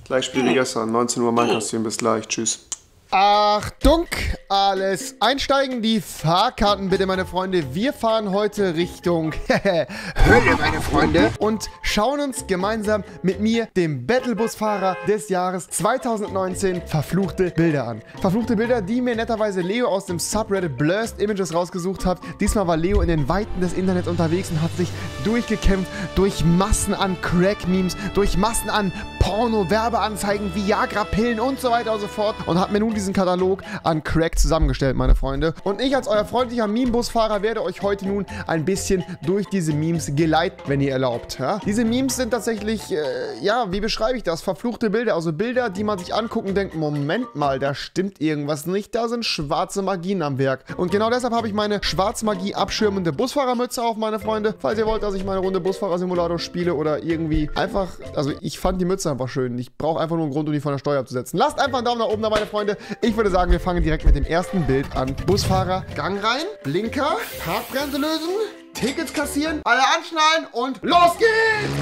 Gleich Spiel wie gestern, 19 Uhr mein Kassieren, bis gleich, tschüss. Achtung, alles einsteigen, die Fahrkarten bitte, meine Freunde. Wir fahren heute Richtung Hölle, meine Freunde, und schauen uns gemeinsam mit mir, dem Battlebusfahrer des Jahres 2019, verfluchte Bilder an. Verfluchte Bilder, die mir netterweise Leo aus dem Subreddit Blurst Images rausgesucht hat. Diesmal war Leo in den Weiten des Internets unterwegs und hat sich durchgekämpft durch Massen an Crack-Memes, durch Massen an Porno-Werbeanzeigen, Viagra-Pillen und so weiter und so fort und hat mir nun diesen Katalog an Crack zusammengestellt, meine Freunde. Und ich als euer freundlicher Meme-Busfahrer werde euch heute nun ein bisschen durch diese Memes geleiten, wenn ihr erlaubt. Ja? Diese Memes sind tatsächlich, ja, wie beschreibe ich das? Verfluchte Bilder, also Bilder, die man sich anguckt und denkt, Moment mal, da stimmt irgendwas nicht, da sind schwarze Magien am Werk. Und genau deshalb habe ich meine Schwarzmagie abschirmende Busfahrermütze auf, meine Freunde. Falls ihr wollt, dass ich meine Runde Busfahrer-Simulator spiele oder irgendwie einfach, also ich fand die Mütze einfach schön. Ich brauche einfach nur einen Grund, um die von der Steuer abzusetzen. Lasst einfach einen Daumen nach oben da, meine Freunde. Ich würde sagen, wir fangen direkt mit dem ersten Bild an. Busfahrer, Gang rein, Blinker, Parkbremse lösen, Tickets kassieren, alle anschnallen und los geht's!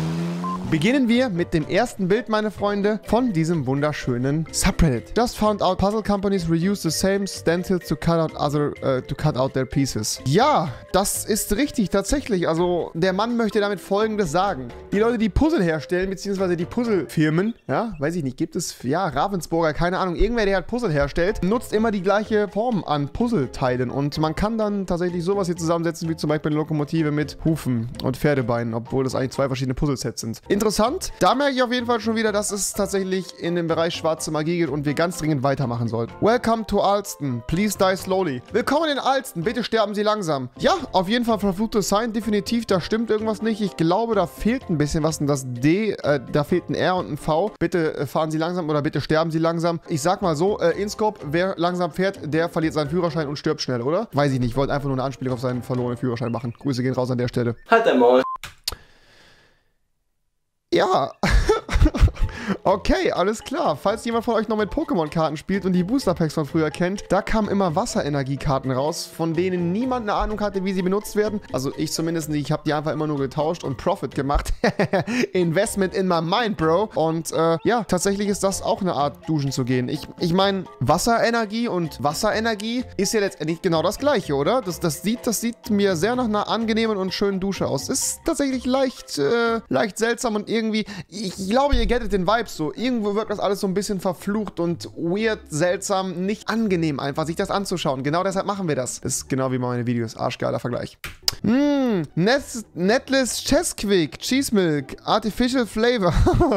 Beginnen wir mit dem ersten Bild, meine Freunde, von diesem wunderschönen Subreddit. Just found out puzzle companies reuse the same stencils to cut out their pieces. Ja, das ist richtig, tatsächlich. Also, der Mann möchte damit Folgendes sagen. Die Leute, die Puzzle herstellen, beziehungsweise die Puzzlefirmen, ja, weiß ich nicht, gibt es, ja, Ravensburger, keine Ahnung, irgendwer, der halt Puzzle herstellt, nutzt immer die gleiche Form an Puzzleteilen. Und man kann dann tatsächlich sowas hier zusammensetzen, wie zum Beispiel eine Lokomotive mit Hufen und Pferdebeinen, obwohl das eigentlich zwei verschiedene Puzzlesets sind. Interessant. Da merke ich auf jeden Fall schon wieder, dass es tatsächlich in den Bereich schwarze Magie geht und wir ganz dringend weitermachen sollten. Welcome to Alston. Please die slowly. Willkommen in Alston. Bitte sterben Sie langsam. Ja, auf jeden Fall verfluchtes Sign. Definitiv, da stimmt irgendwas nicht. Ich glaube, da fehlt ein bisschen was. Und das D, da fehlt ein R und ein V. Bitte fahren Sie langsam oder bitte sterben Sie langsam. Ich sag mal so, InScope, wer langsam fährt, der verliert seinen Führerschein und stirbt schnell, oder? Weiß ich nicht. Ich wollte einfach nur eine Anspielung auf seinen verlorenen Führerschein machen. Grüße gehen raus an der Stelle. Halt dein Maul. Ja, okay, alles klar. Falls jemand von euch noch mit Pokémon-Karten spielt und die Booster-Packs von früher kennt, da kamen immer Wasserenergiekarten raus, von denen niemand eine Ahnung hatte, wie sie benutzt werden. Also ich zumindest nicht. Ich habe die einfach immer nur getauscht und Profit gemacht. Investment in my mind, Bro. Und ja, tatsächlich ist das auch eine Art, duschen zu gehen. Ich meine, Wasserenergie und Wasserenergie ist ja letztendlich genau das Gleiche, oder? Das sieht mir sehr nach einer angenehmen und schönen Dusche aus. Ist tatsächlich leicht seltsam und irgendwie, ich glaube, ihr gettet den Vibe so. Irgendwo wirkt das alles so ein bisschen verflucht und weird, seltsam, nicht angenehm einfach, sich das anzuschauen. Genau deshalb machen wir das. Ist genau wie meine Videos. Arschgeiler Vergleich. Netless Chesquick, Cheese Milk, Artificial Flavor.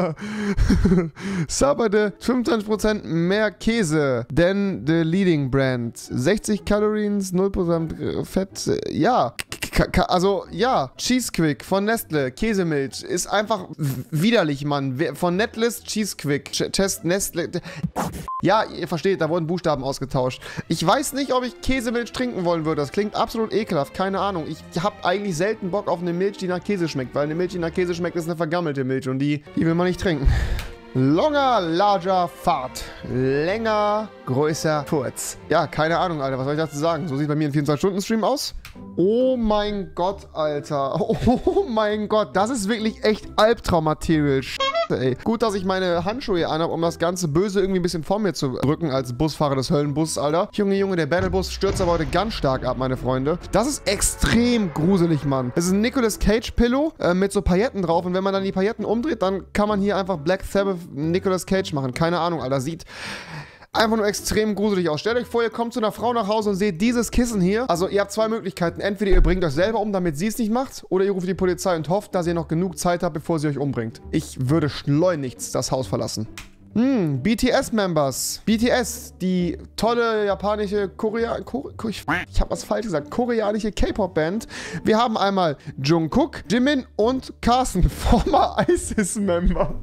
Saberde, 25% mehr Käse than the leading brand. 60 Calories, 0% Fett. Ja. Also, ja, Cheesequick von Nestle, Käsemilch, ist einfach widerlich, Mann. Von Netless Cheesequick, Nestle. Ja, ihr versteht, da wurden Buchstaben ausgetauscht. Ich weiß nicht, ob ich Käsemilch trinken wollen würde. Das klingt absolut ekelhaft, keine Ahnung. Ich habe eigentlich selten Bock auf eine Milch, die nach Käse schmeckt, weil eine Milch, die nach Käse schmeckt, ist eine vergammelte Milch und die will man nicht trinken. Longer, larger, Fahrt. Länger, größer, Furz. Ja, keine Ahnung, Alter. Was soll ich dazu sagen? So sieht bei mir ein 24-Stunden-Stream aus. Oh mein Gott, Alter. Oh mein Gott. Das ist wirklich echt Albtraum-Material. Ey. Gut, dass ich meine Handschuhe hier anhabe, um das ganze Böse irgendwie ein bisschen vor mir zu rücken als Busfahrer des Höllenbus, Alter. Junge, der Battlebus stürzt aber heute ganz stark ab, meine Freunde. Das ist extrem gruselig, Mann. Das ist ein Nicolas Cage-Pillow mit so Pailletten drauf. Und wenn man dann die Pailletten umdreht, dann kann man hier einfach Black Sabbath Nicolas Cage machen. Keine Ahnung, Alter. Sieht einfach nur extrem gruselig aus. Stellt euch vor, ihr kommt zu einer Frau nach Hause und seht dieses Kissen hier. Also ihr habt zwei Möglichkeiten. Entweder ihr bringt euch selber um, damit sie es nicht macht, oder ihr ruft die Polizei und hofft, dass ihr noch genug Zeit habt, bevor sie euch umbringt. Ich würde schleunigst das Haus verlassen. BTS-Members. BTS, die tolle japanische ich habe was falsch gesagt. Koreanische K-Pop-Band. Wir haben einmal Jungkook, Jimin und Carson, former ISIS-Member.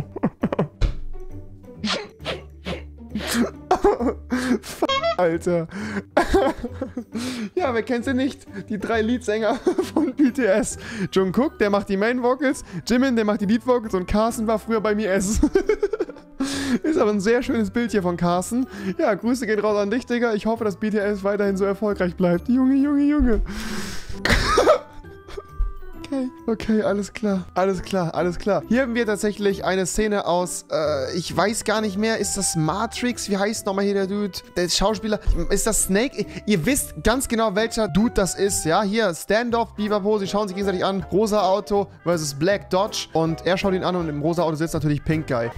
Alter. Ja, wer kennt sie nicht? Die drei Leadsänger von BTS. Jungkook, der macht die Main Vocals, Jimin, der macht die Lead Vocals und Carson war früher bei mir S. Ist aber ein sehr schönes Bild hier von Carson. Ja, Grüße gehen raus an dich, Digga. Ich hoffe, dass BTS weiterhin so erfolgreich bleibt. Junge. Okay, alles klar. Alles klar. Hier haben wir tatsächlich eine Szene aus, ich weiß gar nicht mehr, ist das Matrix? Wie heißt nochmal hier der Dude? Der Schauspieler. Ist das Snake? Ihr wisst ganz genau, welcher Dude das ist, ja? Hier, Standoff, Beaver sie schauen sich gegenseitig an. Rosa Auto versus Black Dodge. Und er schaut ihn an und im rosa Auto sitzt natürlich Pink Guy.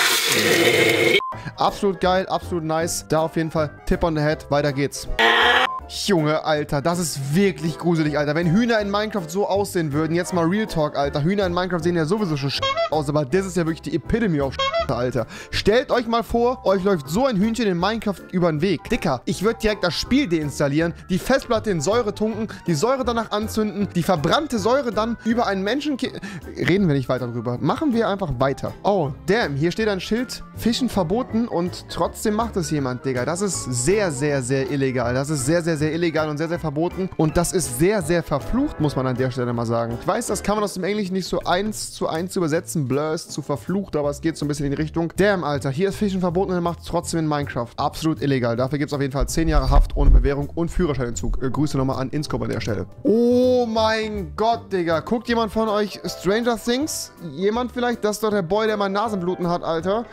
Absolut geil, absolut nice. Da auf jeden Fall Tip on the Head. Weiter geht's. Junge, Alter, das ist wirklich gruselig, Alter. Wenn Hühner in Minecraft so aussehen würden, jetzt mal Real Talk, Alter. Hühner in Minecraft sehen ja sowieso schon aus, aber das ist ja wirklich die Epitome auf Alter. Stellt euch mal vor, euch läuft so ein Hühnchen in Minecraft über den Weg. Dicker, ich würde direkt das Spiel deinstallieren, die Festplatte in Säure tunken, die Säure danach anzünden, die verbrannte Säure dann über einen Menschen... Reden wir nicht weiter drüber. Machen wir einfach weiter. Oh, damn, hier steht ein Schild, Fischen verboten und trotzdem macht es jemand, Digga. Das ist sehr, sehr, sehr illegal. Das ist sehr, sehr, sehr illegal und sehr, sehr verboten. Und das ist sehr, sehr verflucht, muss man an der Stelle mal sagen. Ich weiß, das kann man aus dem Englischen nicht so 1:1 übersetzen. Blur ist zu verflucht, aber es geht so ein bisschen in die Richtung. Damn, Alter, hier ist Fischen verboten und er macht es trotzdem in Minecraft. Absolut illegal. Dafür gibt es auf jeden Fall 10 Jahre Haft ohne Bewährung und Führerscheinentzug. Grüße nochmal an Inscope an der Stelle. Oh mein Gott, Digga. Guckt jemand von euch Stranger Things? Jemand vielleicht? Das ist doch der Boy, der mein Nasenbluten hat, Alter.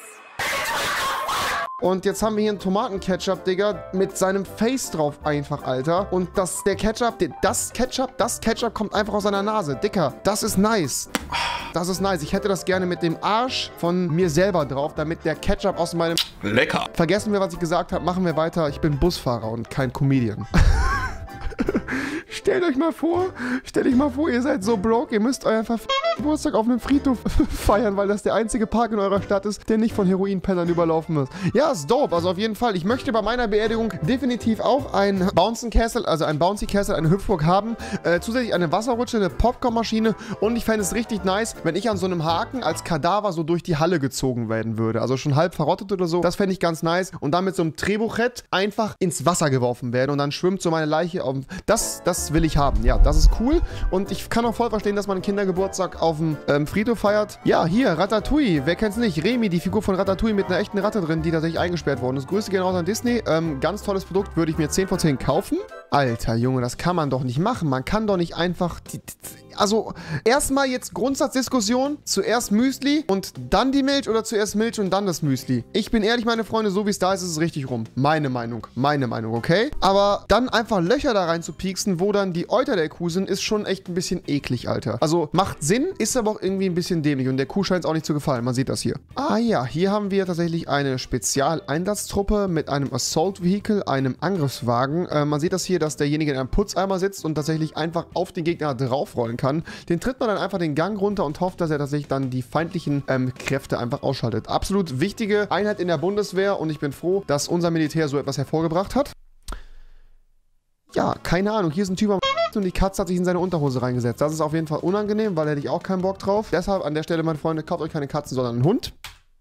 Und jetzt haben wir hier einen Tomatenketchup, Digga, mit seinem Face drauf einfach, Alter. Und das Ketchup kommt einfach aus seiner Nase. Dicker, das ist nice. Das ist nice. Ich hätte das gerne mit dem Arsch von mir selber drauf, damit der Ketchup aus meinem... Lecker. Vergessen wir, was ich gesagt habe. Machen wir weiter. Ich bin Busfahrer und kein Comedian. Stellt euch mal vor, ihr seid so broke, ihr müsst euren Geburtstag auf einem Friedhof feiern, weil das der einzige Park in eurer Stadt ist, der nicht von Heroinpennern überlaufen ist. Ja, ist dope, also auf jeden Fall. Ich möchte bei meiner Beerdigung definitiv auch ein Bouncy Castle, eine Hüpfburg haben, zusätzlich eine Wasserrutsche, eine Popcornmaschine und ich fände es richtig nice, wenn ich an so einem Haken als Kadaver so durch die Halle gezogen werden würde. Also schon halb verrottet oder so. Das fände ich ganz nice und dann mit so einem Trebuchet einfach ins Wasser geworfen werden und dann schwimmt so meine Leiche auf... Das will ich haben. Ja, das ist cool. Und ich kann auch voll verstehen, dass man einen Kindergeburtstag auf dem Friedhof feiert. Ja, hier, Ratatouille. Wer kennt's nicht? Remy, die Figur von Ratatouille mit einer echten Ratte drin, die tatsächlich eingesperrt worden ist. Grüße gehen raus an Disney. Ganz tolles Produkt. Würde ich mir 10 von 10 kaufen. Alter, Junge, das kann man doch nicht machen. Man kann doch nicht einfach... Also, erstmal jetzt Grundsatzdiskussion. Zuerst Müsli und dann die Milch oder zuerst Milch und dann das Müsli. Ich bin ehrlich, meine Freunde, so wie es da ist, ist es richtig rum. Meine Meinung, okay? Aber dann einfach Löcher da rein zu pieksen, wo dann die Euter der Kuh sind, ist schon echt ein bisschen eklig, Alter. Also, macht Sinn, ist aber auch irgendwie ein bisschen dämlich und der Kuh scheint es auch nicht zu gefallen. Man sieht das hier. Ah ja, hier haben wir tatsächlich eine Spezialeinsatztruppe mit einem Assault Vehicle, einem Angriffswagen. Man sieht das hier, dass derjenige in einem Putzeimer sitzt und tatsächlich einfach auf den Gegner draufrollen kann. Den tritt man dann einfach den Gang runter und hofft, dass er tatsächlich dann die feindlichen Kräfte einfach ausschaltet. Absolut wichtige Einheit in der Bundeswehr und ich bin froh, dass unser Militär so etwas hervorgebracht hat. Ja, keine Ahnung. Hier ist ein Typ am und die Katze hat sich in seine Unterhose reingesetzt. Das ist auf jeden Fall unangenehm, weil da hätte ich auch keinen Bock drauf. Deshalb an der Stelle, meine Freunde, kauft euch keine Katzen, sondern einen Hund.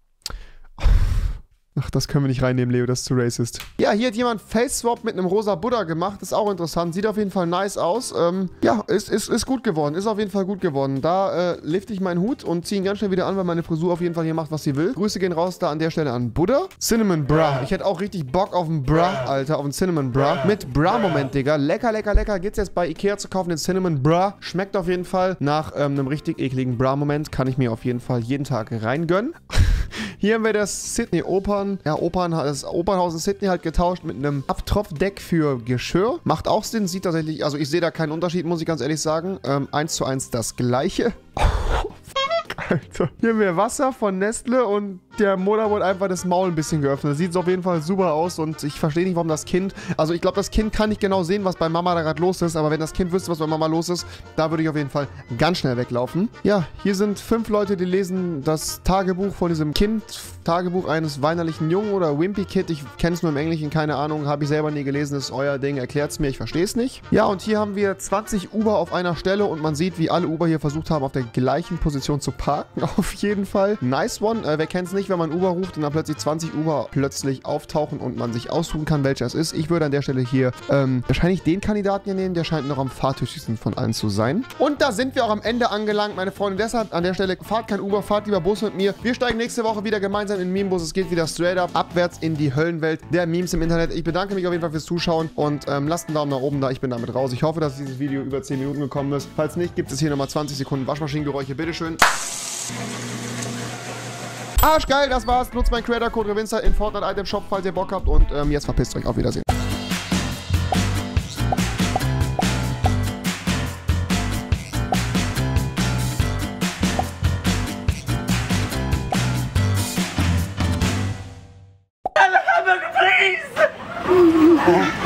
Ach, das können wir nicht reinnehmen, Leo, das ist zu racist. Ja, hier hat jemand Face-Swap mit einem rosa Buddha gemacht. Ist auch interessant. Sieht auf jeden Fall nice aus. Ja, ist gut geworden. Ist auf jeden Fall gut geworden. Da lifte ich meinen Hut und ziehe ihn ganz schnell wieder an, weil meine Frisur auf jeden Fall hier macht, was sie will. Grüße gehen raus da an der Stelle an Buddha. Cinnamon Bra. Ich hätte auch richtig Bock auf einen Bra, Alter. Auf einen Cinnamon Bra. Mit Bra-Moment, Digga. Lecker, lecker, lecker. Geht's jetzt bei Ikea zu kaufen, den Cinnamon Bra. Schmeckt auf jeden Fall nach einem richtig ekligen Bra-Moment. Kann ich mir auf jeden Fall jeden Tag reingönnen. Hier haben wir das Sydney das Opernhaus in Sydney halt getauscht mit einem Abtropfdeck für Geschirr. Macht auch Sinn, sieht tatsächlich, also ich sehe da keinen Unterschied, muss ich ganz ehrlich sagen. 1:1 das gleiche. Alter. Hier haben wir Wasser von Nestle und der Mutter wurde einfach das Maul ein bisschen geöffnet. Das sieht auf jeden Fall super aus und ich verstehe nicht, warum das Kind... Also ich glaube, das Kind kann nicht genau sehen, was bei Mama da gerade los ist, aber wenn das Kind wüsste, was bei Mama los ist, da würde ich auf jeden Fall ganz schnell weglaufen. Ja, hier sind 5 Leute, die lesen das Tagebuch von diesem Kind. Tagebuch eines weinerlichen Jungen oder Wimpy Kid. Ich kenne es nur im Englischen, keine Ahnung. Habe ich selber nie gelesen, das ist euer Ding. Erklärt es mir, ich verstehe es nicht. Ja, und hier haben wir 20 Uber auf einer Stelle und man sieht, wie alle Uber hier versucht haben, auf der gleichen Position zu parken. Auf jeden Fall. Nice one. Wer kennt es nicht, wenn man Uber ruft und dann plötzlich 20 Uber plötzlich auftauchen und man sich aussuchen kann, welcher es ist. Ich würde an der Stelle hier wahrscheinlich den Kandidaten hier nehmen. Der scheint noch am fahrtüchtigsten von allen zu sein. Und da sind wir auch am Ende angelangt, meine Freunde. Deshalb an der Stelle, fahrt kein Uber, fahrt lieber Bus mit mir. Wir steigen nächste Woche wieder gemeinsam gemeinsam in den Meme-Bus. Es geht wieder straight up abwärts in die Höllenwelt der Memes im Internet. Ich bedanke mich auf jeden Fall fürs Zuschauen und lasst einen Daumen nach oben da. Ich bin damit raus. Ich hoffe, dass dieses Video über 10 Minuten gekommen ist. Falls nicht, gibt es hier nochmal 20 Sekunden Waschmaschinengeräusche. Bitteschön. Arschgeil, das war's. Nutzt meinen Creator-Code Revinster in Fortnite Item Shop, falls ihr Bock habt. Und jetzt verpisst euch. Auf Wiedersehen. Please!